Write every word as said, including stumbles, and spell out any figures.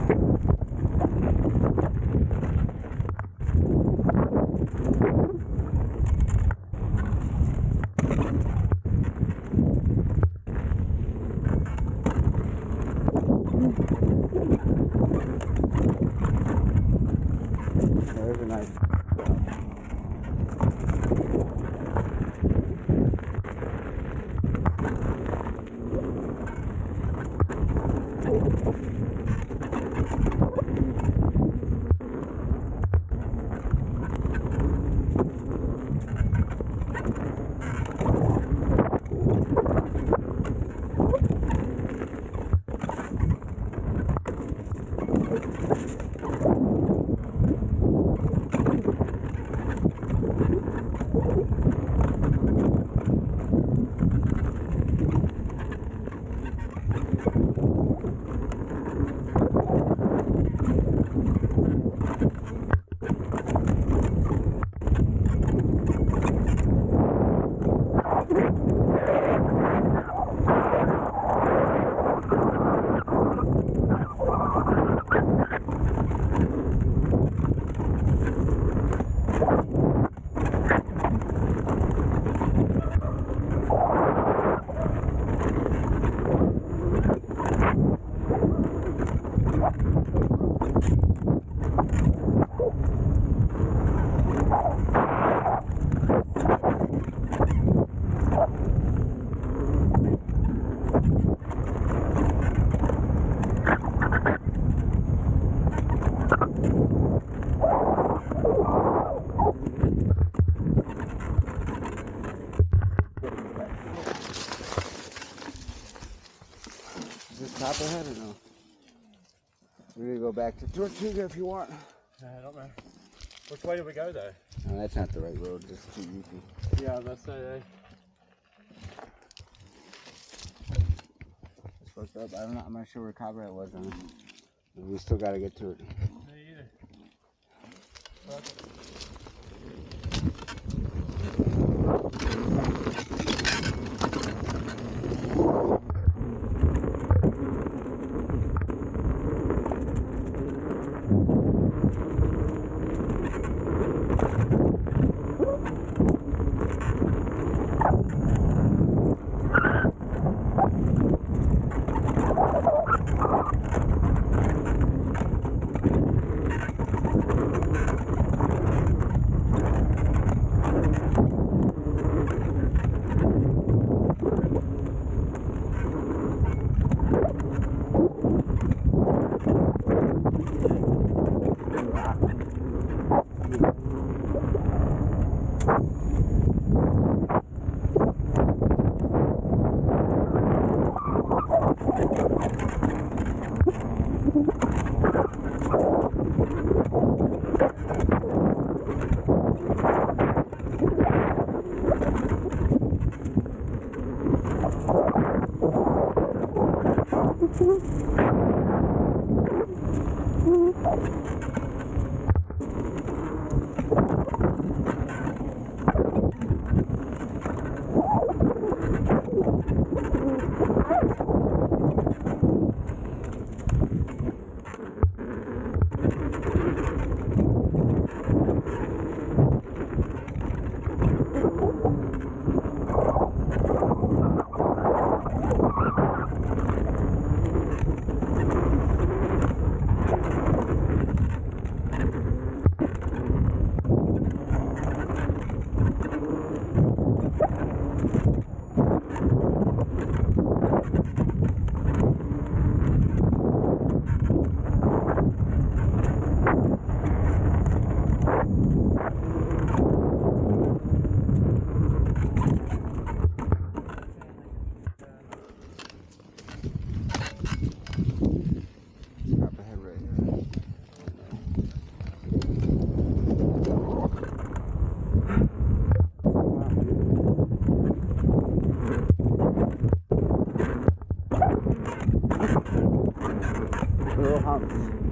There's a nice. Copperhead or no? We're gonna go back to Tortuga if you want. No, I don't know. Which way do we go though? No, that's not the right road. It's too easy. Yeah, that's say. Uh, it's fucked up. I don't know. I'm not sure where Copperhead was on it. We still gotta get to it. Me either. Okay. Little humps.